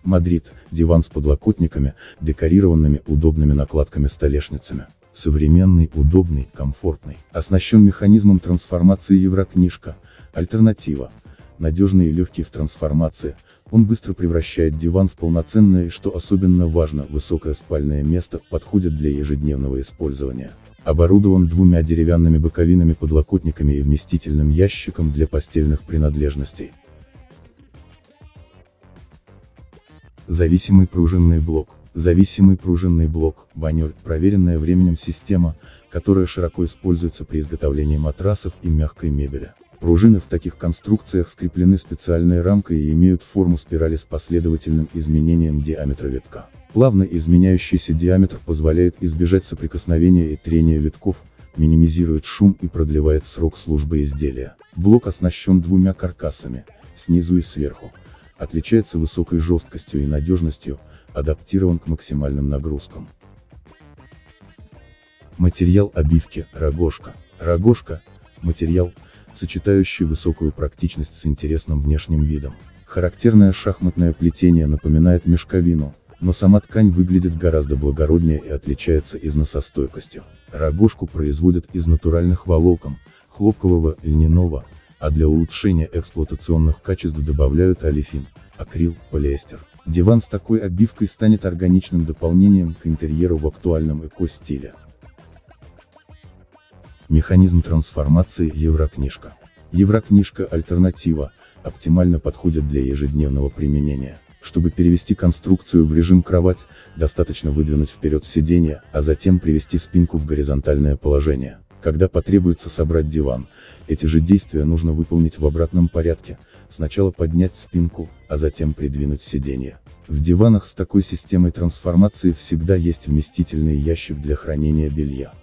Мадрид – диван с подлокотниками, декорированными удобными накладками-столешницами. Современный, удобный, комфортный. Оснащен механизмом трансформации Еврокнижка. Альтернатива. Надежный и легкий в трансформации, он быстро превращает диван в полноценное и, что особенно важно, высокое спальное место, подходит для ежедневного использования. Оборудован двумя деревянными боковинами подлокотниками и вместительным ящиком для постельных принадлежностей. Зависимый пружинный блок. Зависимый пружинный блок, Банёль, проверенная временем система, которая широко используется при изготовлении матрасов и мягкой мебели. Пружины в таких конструкциях скреплены специальной рамкой и имеют форму спирали с последовательным изменением диаметра витка. Плавно изменяющийся диаметр позволяет избежать соприкосновения и трения витков, минимизирует шум и продлевает срок службы изделия. Блок оснащен двумя каркасами, снизу и сверху. Отличается высокой жесткостью и надежностью, адаптирован к максимальным нагрузкам. Материал обивки – рогожка. Рогожка – материал, сочетающий высокую практичность с интересным внешним видом. Характерное шахматное плетение напоминает мешковину, но сама ткань выглядит гораздо благороднее и отличается износостойкостью. Рогожку производят из натуральных волокон, хлопкового, льняного, а для улучшения эксплуатационных качеств добавляют олефин, акрил, полиэстер. Диван с такой обивкой станет органичным дополнением к интерьеру в актуальном эко-стиле. Механизм трансформации Еврокнижка. Еврокнижка альтернатива, оптимально подходит для ежедневного применения. Чтобы перевести конструкцию в режим кровать, достаточно выдвинуть вперед сиденье, а затем привести спинку в горизонтальное положение. Когда потребуется собрать диван, эти же действия нужно выполнить в обратном порядке, сначала поднять спинку, а затем придвинуть сиденье. В диванах с такой системой трансформации всегда есть вместительный ящик для хранения белья.